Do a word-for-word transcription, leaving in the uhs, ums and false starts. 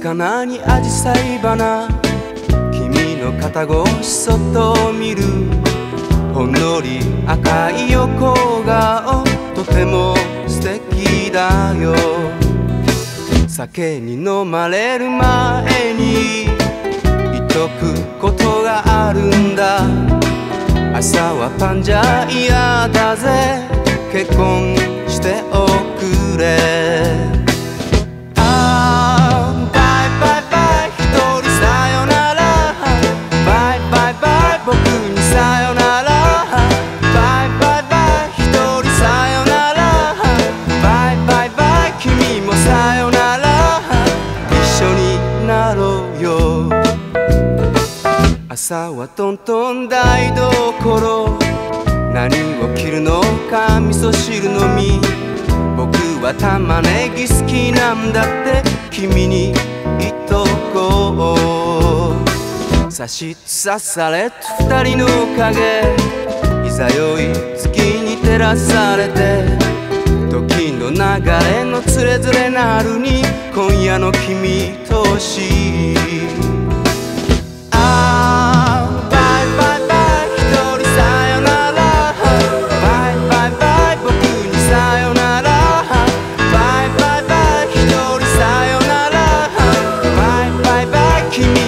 かなにアジサイ花、君の肩越しそっと見るほんのり赤い横顔、とても素敵だよ。酒に飲まれる前に言っとくことがあるんだ。朝はパンじゃ嫌だぜ、結婚しておくれ。ああバイバイバイ、一人さよなら。バイバイバイ、僕にさよなら。バイバイバイ、一人さよなら。バイバイバイ、君もさよなら。一緒になろうよ。朝はトントン台所、何を切るのか味噌汁飲み。僕は玉ねぎ好きなんだって君に言っとこう。差し刺されと二人の影、いざよい月に照らされて、時の流れのつれづれなるに今夜の君としい。君